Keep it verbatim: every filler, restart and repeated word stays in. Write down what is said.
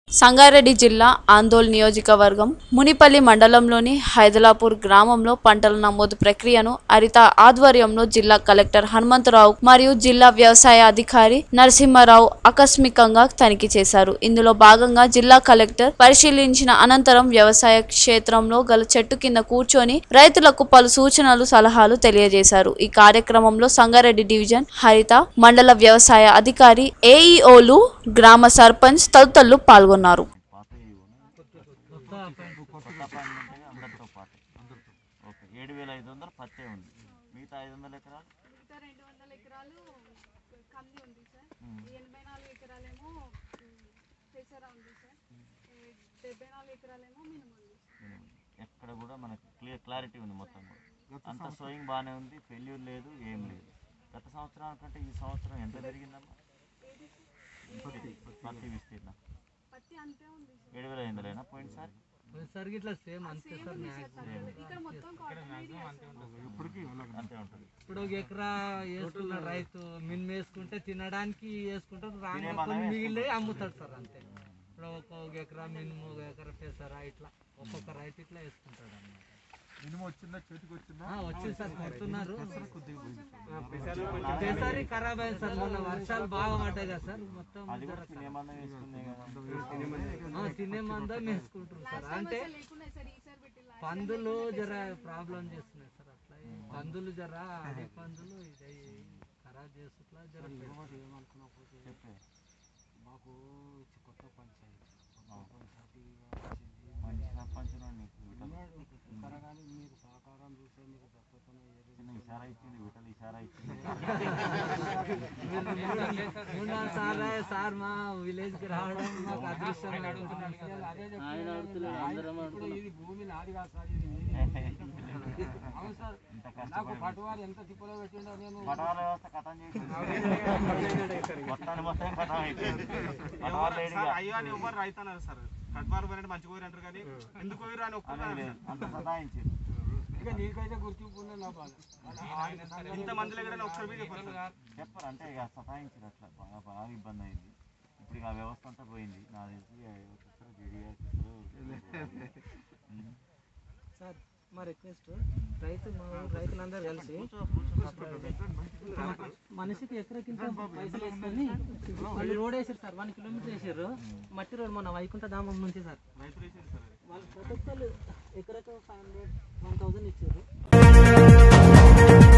సంగారెడ్డి జిల్లా ఆందోళ్ నియోజకవర్గం మునిపల్లి మండలంలోని హైదలాపూర్ గ్రామంలో పంటల నమోదు ప్రక్రియను హరిత ఆధ్వర్యంలో జిల్లా కలెక్టర్ హనుమంతరావు మరియు జిల్లా వ్యవసాయ అధికారి నరసింహారావు ఆకస్మికంగా తనిఖీ చేశారు. ఇందులో భాగంగా జిల్లా కలెక్టర్ పరిశీలించిన అనంతరం వ్యవసాయ క్షేత్రంలో గల చెట్టు కింద కూర్చొని రైతులకు పలు సూచనలు సలహాలు తెలియజేశారు. ఈ కార్యక్రమంలో సంగారెడ్డి డివిజన్ హరిత మండల వ్యవసాయ అధికారి, ఏఈఓలు, గ్రామ సర్పంచ్ తదితరులు పాల్గొన్నారు. ఏడు వేల ఐదు వందలు పత్తే ఉంది. మిగతా ఐదు వందల ఎకరాలు మిగతా రెండు వందల ఎకరాలు కంది ఉంది సార్. ఎనభై నాలుగు ఎకరాలేమో పెసర ఉంది సార్. డెబ్బై నాలుగు ఎకరాలేమో మినుము ఉంది. ఎక్కడ కూడా మనకి క్లియర్ క్లారిటీ ఉంది. మొత్తం అంత సోయింగ్ బాగానే ఉంది, ఫెయిల్యూర్ లేదు, ఏం లేదు. గత సంవత్సరం కంటే ఈ సంవత్సరం ఎంత పెరిగిందమ్మా? పత్తి విస్తీర్ణం పత్తి అంతే ఉంది. ఏడు వేల ఐదు వందలైనా పోయింది సార్. ఇప్పుడు ఒక ఎకరా వేసుకున్న రైతు మినిమం వేసుకుంటే తినడానికి వేసుకుంటారు, మిగిలిన అమ్ముతాడు సార్ అంతే. ఇప్పుడు ఒక ఎకరా మినిమం, ఒక ఎకరా పెసరా ఇట్లా ఒక్కొక్క రైతు ఇట్లా వేసుకుంటాడు అన్నమాట. మినిమం వచ్చిందా, చేతికి వచ్చిందా? వచ్చింది సార్, కొడుతున్నారు. పెసరి ఖరాబ్ అయింది సార్, మొన్న వర్షాలు బాగా పడ్డాయి కదా సార్. మొత్తం తినే మందం వేసుకుంటారు సార్. అంటే పందులు జర ప్రాబ్లం చేస్తున్నాయి సార్. అట్లా పందులు జర అదే పందులు ఇది ఖరాబ్ చేస్తున్నా జర మాకు కొత్త పంచాయతీ కానీ మీరు సహకారం చూసే మీకు దత్తతను ఇషారా ఇచ్చింది, విటల్ ఇషారా ఇచ్చింది. సార్ మా విలేజ్ కి రావడం మాకు అదృష్టం. ఇది భూమి నాది కాదు సార్, ఇది అవును సార్. నాకు పటువారు ఎంత తిప్పలో పెట్టిండో నేను పటవాల వ్యవస్థ కథం చేసి మొత్తాన్ని మొత్తం కథం అయిపోయింది. అయ్యో అని ఎవరు రైతు అన్నారు సార్. కట్మారు పోయినట్టు మంచి పోయిన అంటారు కానీ ఎందుకు పోయిరు అని ఒక్క అంత సదాయించి ఇక నీకైతే గుర్తింపు నా బాధ. ఇంత మందిలో కూడా ఒకసారి చెప్పరు అంటే ఇక సతాయించారు. అట్లా బాగా బాగా ఇబ్బంది అయింది. ఇప్పుడు ఇక ఆ వ్యవస్థ అంతా పోయింది. నా సార్ మా రిక్వెస్ట్, రైతు మా రైతులందరూ కలిసి మనిషికి ఎకరకింత పైసలు వేసుకొని వాళ్ళు రోడ్ వేసారు సార్. వన్ కిలోమీటర్ వేసారు మట్టి రోడ్, మన వైకుంఠ ధామం నుంచి సార్. వాళ్ళు ప్రతి ఒక్కరు ఎకరకు ఫైవ్ హండ్రెడ్ వన్ థౌసండ్ ఇచ్చారు.